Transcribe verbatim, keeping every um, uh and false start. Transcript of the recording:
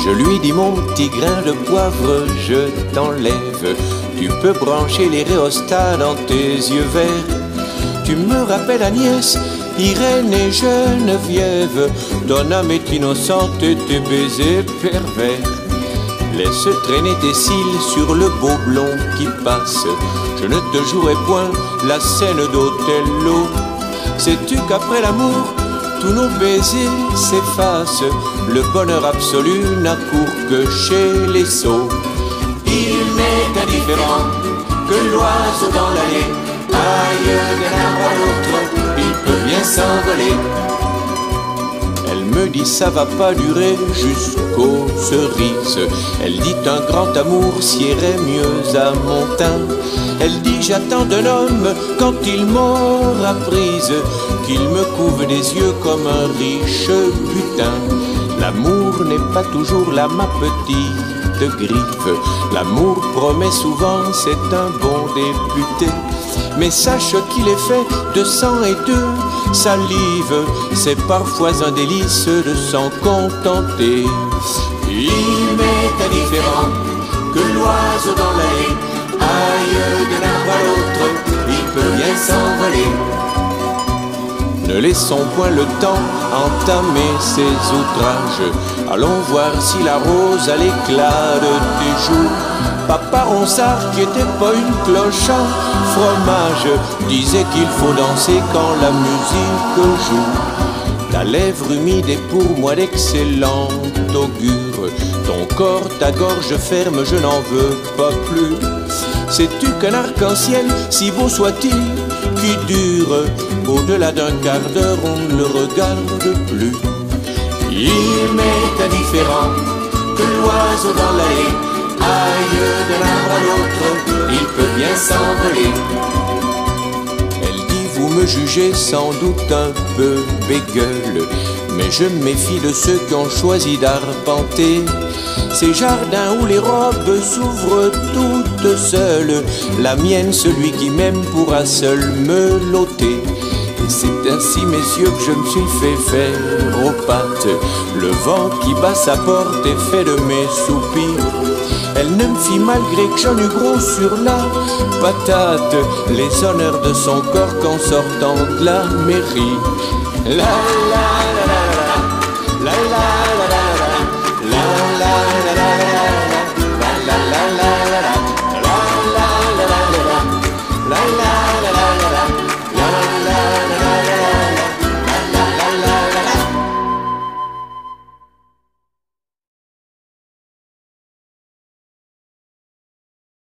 Je lui dis mon petit grain de poivre, je t'enlève. Tu peux brancher les rhéostats dans tes yeux verts. Tu me rappelles Agnès, Irène et Geneviève. Ton âme est innocente et tes baisers pervers. Laisse traîner tes cils sur le beau blond qui passe. Je ne te jouerai point la scène d'Othello. Sais-tu qu'après l'amour, tous nos baisers s'effacent. Le bonheur absolu n'a cours que chez les sots. Il m'est indifférent que l'oiseau dans l'allée aille d'un arbre à l'autre, il peut bien s'envoler. Elle me dit ça va pas durer jusqu'aux cerises. Elle dit un grand amour siérait mieux à mon teint. Elle dit j'attends d'un homme quand il m'aura prise, qu'il me couvre des yeux comme un riche butin. L'amour n'est pas toujours là ma petite griffe. L'amour promet souvent c'est un bon député. Mais sache qu'il est fait de sang et de salive. C'est parfois un délice de s'en contenter. Il m'est indifférent que l'oiseau dans l'allée aille d'un arbre à l'autre, il peut bien s'envoler. Ne laissons point le temps entamer ces outrages. Allons voir si la rose a l'éclat de tes joues. Papa Ronsard, qui était pas une cloche en fromage, disait qu'il faut danser quand la musique joue. Ta lèvre humide est pour moi d'excellent augure. Ton corps, ta gorge ferme, je n'en veux pas plus. Sais-tu qu'un arc-en-ciel, si beau soit-il, qui dure au-delà d'un quart d'heure, on ne le regarde plus. Il m'est indifférent que l'oiseau dans l'allée aille d'un arbre à l'autre, il peut bien s'envoler. Elle dit vous me jugez sans doute un peu bégueule, mais je me méfie de ceux qui ont choisi d'arpenter ces jardins où les robes s'ouvrent toutes seules. La mienne, celui qui m'aime pourra seul me l'ôter. Et c'est ainsi, messieurs, que je me suis fait faire aux pattes. Le vent qui bat sa porte est fait de mes soupirs. Elle ne me fit malgré que j'en eus gros sur la patate les honneurs de son corps qu'en sortant de la mairie. La la la la la la la.